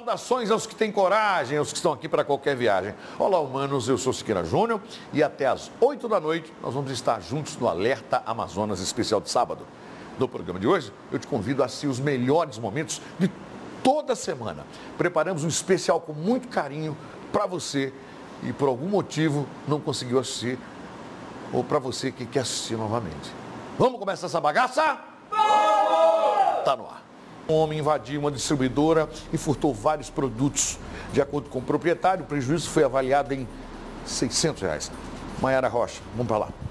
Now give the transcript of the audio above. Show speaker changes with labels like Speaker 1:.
Speaker 1: Saudações aos que têm coragem, aos que estão aqui para qualquer viagem. Olá, humanos, eu sou Siqueira Júnior e até às 8 da noite nós vamos estar juntos no Alerta Amazonas especial de sábado. No programa de hoje, eu te convido a assistir os melhores momentos de toda a semana. Preparamos um especial com muito carinho para você e por algum motivo não conseguiu assistir ou para você que quer assistir novamente. Vamos começar essa bagaça? Vamos! Tá no ar. Um homem invadiu uma distribuidora e furtou vários produtos. De acordo com o proprietário, o prejuízo foi avaliado em R$ 600. Maiara Rocha, vamos para lá.